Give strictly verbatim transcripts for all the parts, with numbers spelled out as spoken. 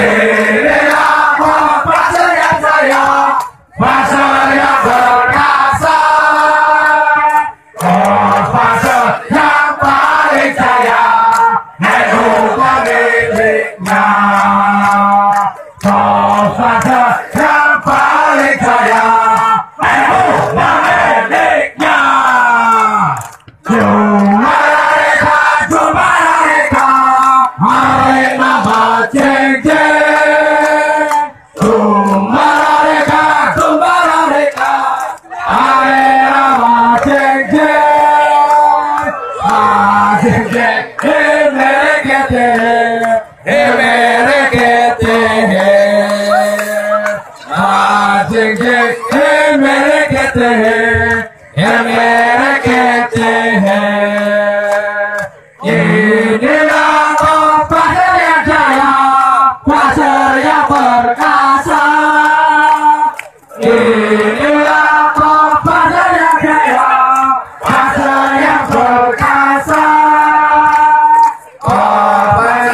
Inilah pasar yang jaya, pasar yang perkasa. Oh, pasar yang paling jaya, itu pemiliknya. Oh, pasar yang paling jaya, itu pemiliknya. Cuma mereka, cuma mereka, mereka bajeng-jeng. Cuma mereka, cuma mereka, mereka bajeng-jeng. Bajeng-jeng, emerekete, emerekete. Bajeng-jeng, emerekete, emerekete. Inilah pasar yang jaya, pasar yang perkasa. Inilah pasar yang jaya, pasar yang perkasa. Oh,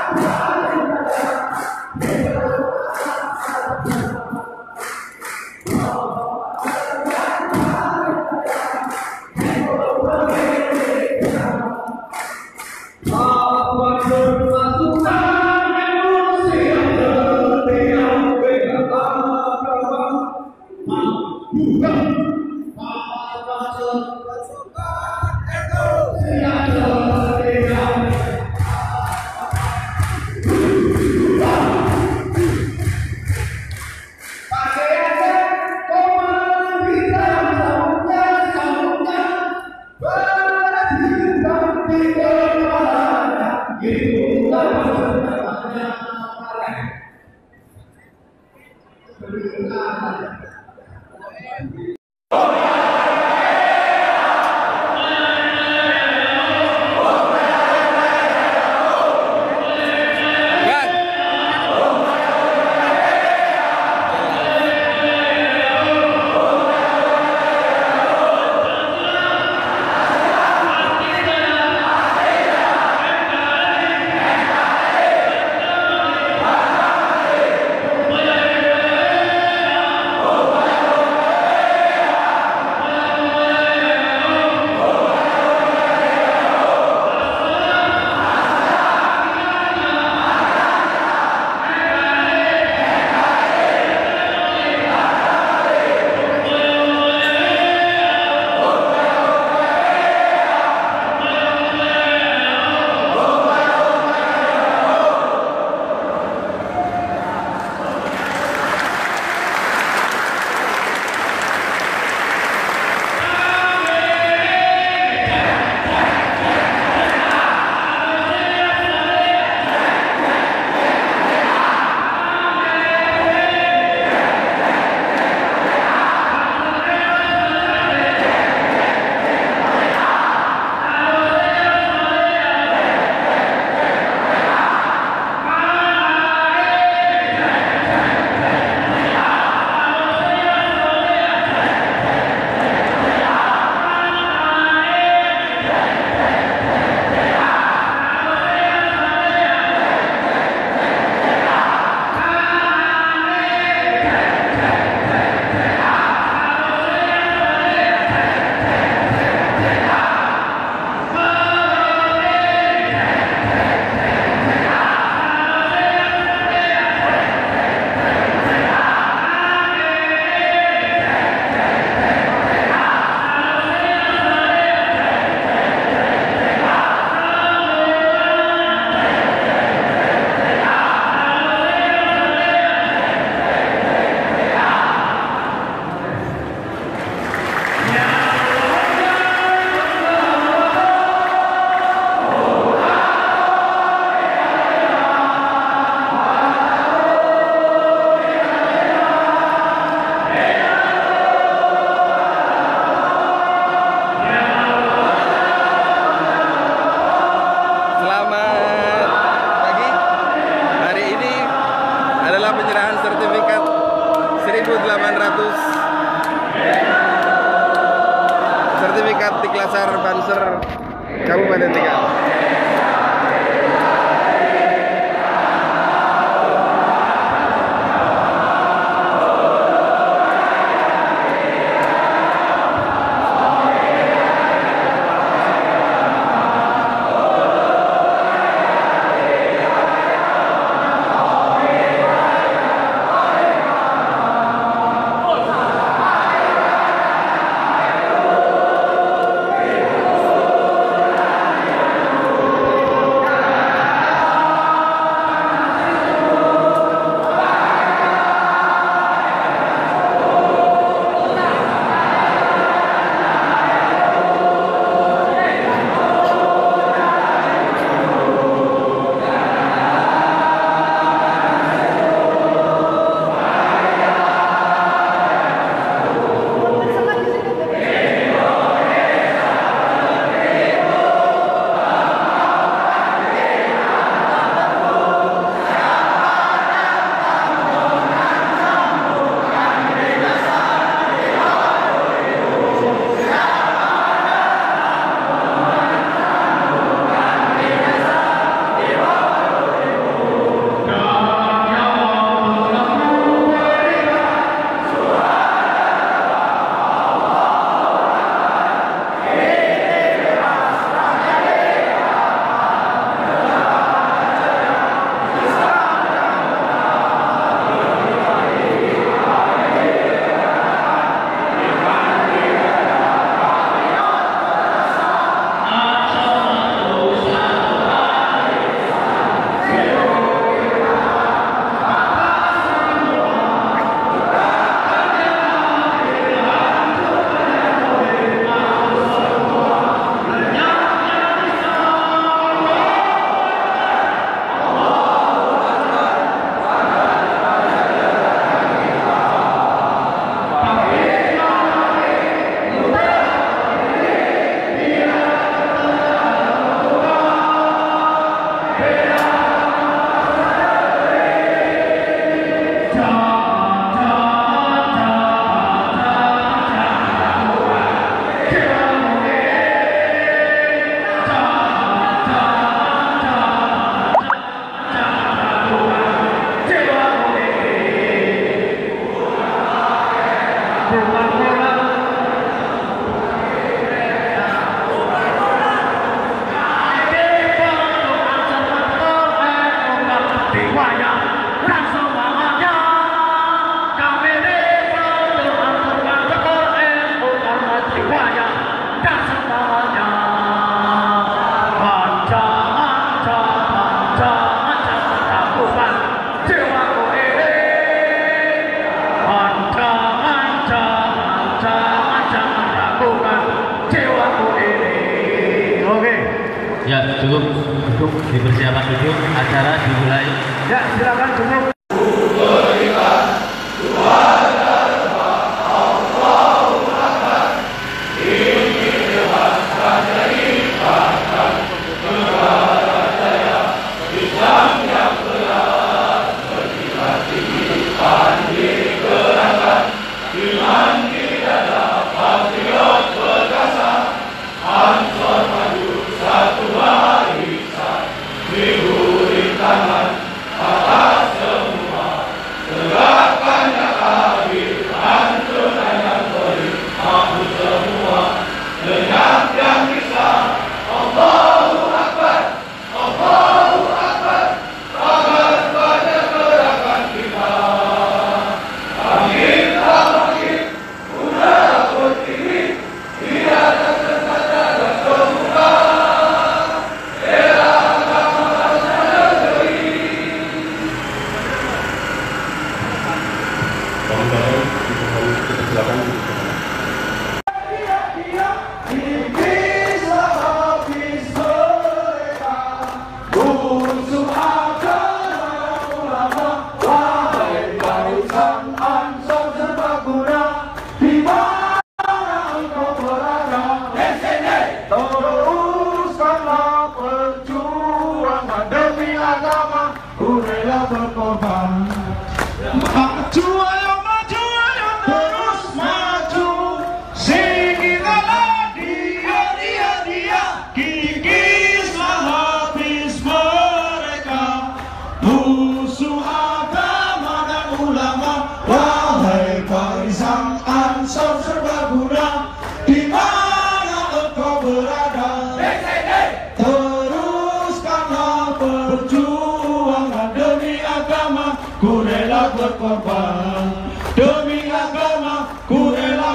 sertifikat Tiklasar Banser Kabupaten Tegal. cukup duduk, dipersiapkan duduk, acara dimulai. Ya, silakan duduk. Ku rela berkorban demi agama, ku rela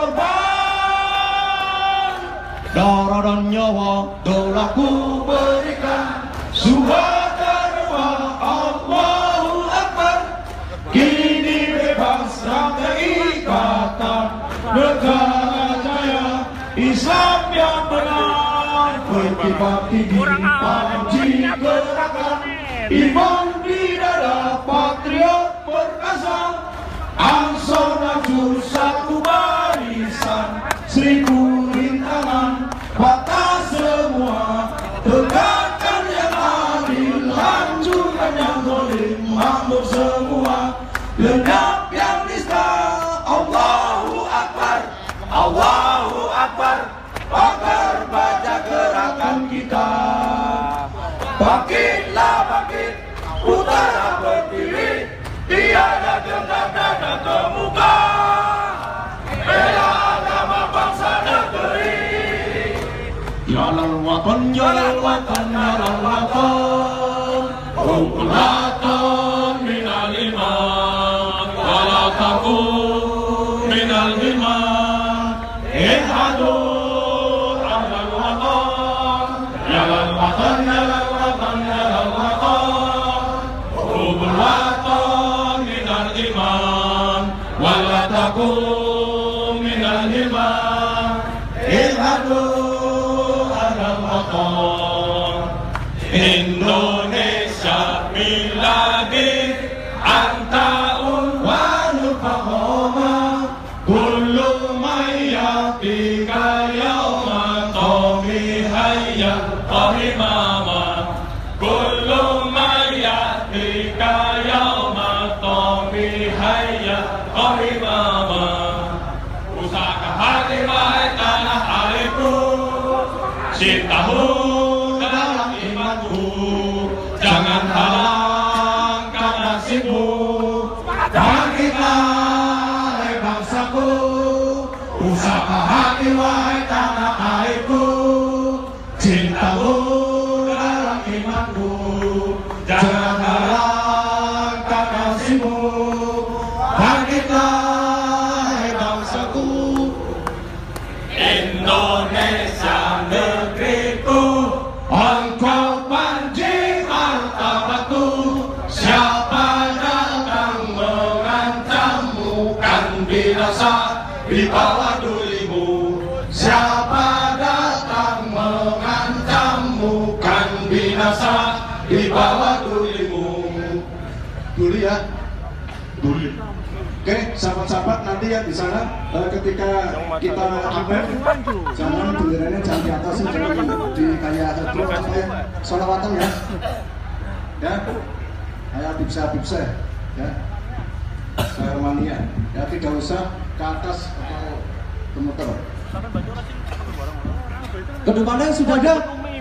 berkorban. Darah dan nyawa telah ku berikan, Suhadarwa Allahu Akbar. Kini bebas rantai ikatan, negara jaya, Islam yang benar. Berkibar tinggi panji gerakan, iman di dada patriot perkasa. Ansor maju satu barisan, seribu rintangan patah semua. Tegakkan yang adil, hancurkan yang zalim, makmur semua. Lenyap yang nista, Allahu Akbar, Allahu Akbar. Pakar baca gerakan kita, bangkitlah bangkit, utara berdiri, tiada genggam dada kemuka. Bela agama bangsa negeri. Jalal watan, jalal watan, jalal watan. Rukun watan minal iman, wala takun minal iman. Ihadu Walakum minal iman, ilhadu alal watan. Indonesia miladi antaun wa nufahoma, kullu mayyatika yawma tomi hayya qahimama, kullu mayyatika yawma tomi hayya Qahimama. Pusaka hati baik tanah airku, cintamu dalam imanku, jangan halangkan nasibmu. Bangkitlah hai bangsaku, pusaka hati wahai tanah airku, cintamu dalam imanku, jangan halangkan nasibmu. Bangkitlah bangsaku, Indonesia negeriku, engkau panji martabatku. Siapa datang mengancammu kan binasa di bawah dulimu. Siapa datang mengancammu kan Boleh ya? Boleh. Oke, sahabat-sahabat nanti ya di sana eh, ketika kita apel, jangan benderanya jangan di atas, jangan di kayak itu apa ya, sholawatan ya, ya, kayak bibsa-bibsa ya, seremonian, ya tidak usah ke atas atau kemuter. Kedepannya sudah ada.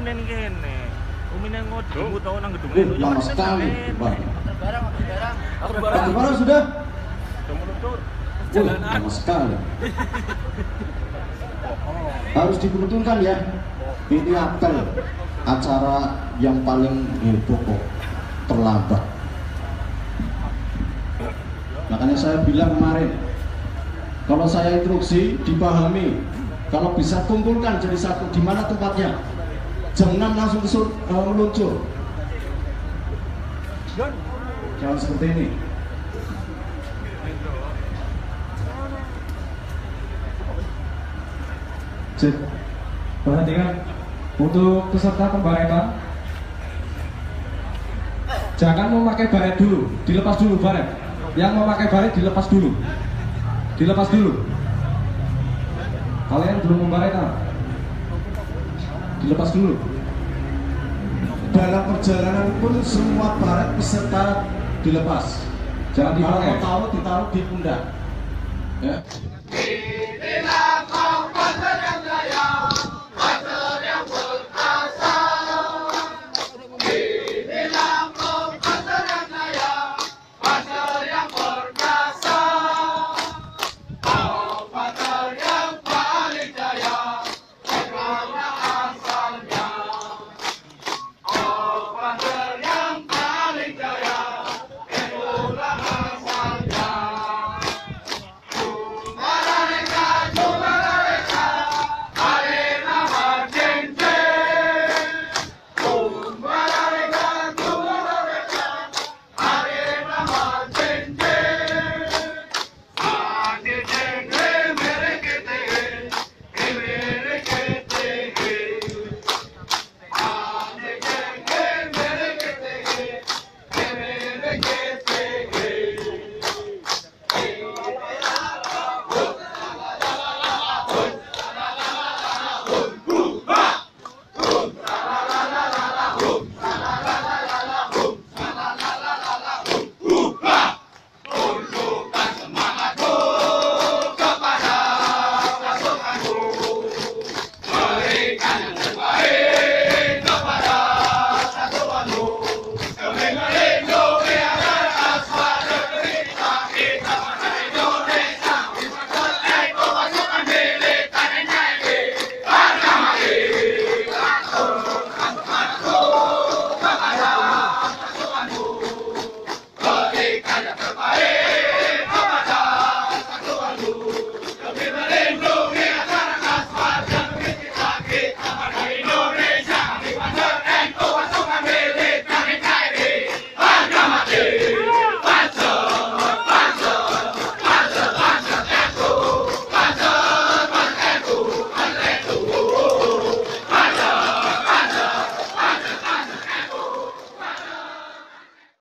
Uh, lama sekali, Pak. Kedepannya sudah. Uh, lama sekali. Harus diperuntukkan ya. Ini apel acara yang paling heboh kok terlambat. Makanya saya bilang kemarin, kalau saya instruksi dipahami, kalau bisa kumpulkan jadi satu, di mana tempatnya? Jam enam langsung sur, uh, meluncur. Jangan seperti ini. Cek, perhatikan untuk peserta pembaretan, jangan memakai baret dulu, dilepas dulu baret. Yang memakai baret dilepas dulu, dilepas dulu. Kalian belum membaretan, dilepas dulu. Dalam perjalanan pun semua baret peserta dilepas. Jangan dipakai. Kalau tahu ditaruh di pundak. Ya.